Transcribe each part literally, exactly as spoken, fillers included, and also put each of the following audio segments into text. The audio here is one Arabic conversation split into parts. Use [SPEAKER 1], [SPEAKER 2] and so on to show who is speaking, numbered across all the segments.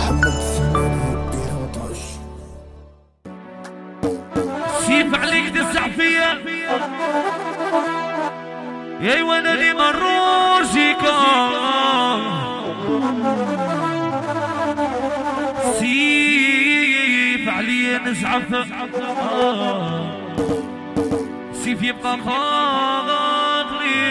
[SPEAKER 1] محمد ثمانية إحداش.
[SPEAKER 2] سيف عليك تسع فيا يا وانا اللي مروجيكا سيف عليا نزعف سيف يبقى خاطري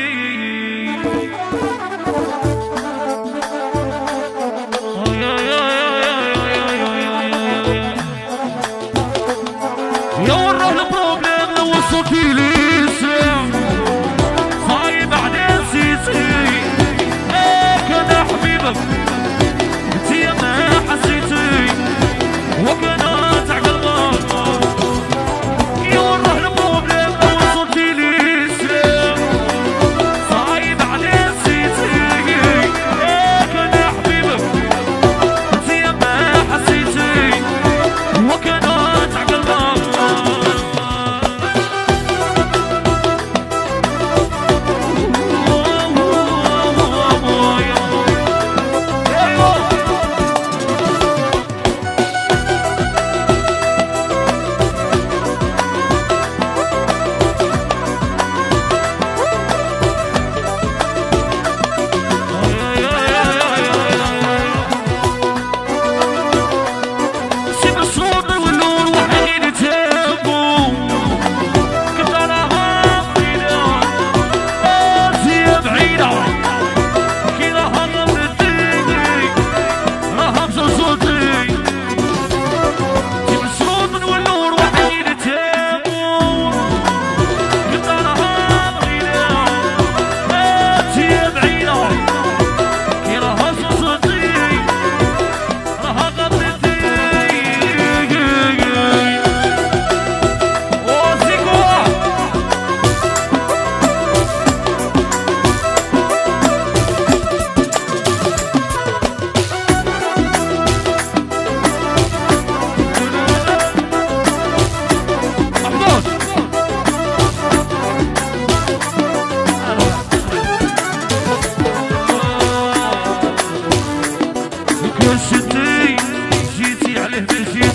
[SPEAKER 2] يا وراه البروبليم لو وصلتي لي سلام صايب بعدين سيتي هيك انا حبيبك انتي ما حسيتي وكنا تاع قلبك يا وراه البروبليم لو وصلتي لي سلام صايب بعدين سيتي هيك انا حبيبك انتي ما حسيتي وكنا تاع قلبك جيتي عليه بالجيل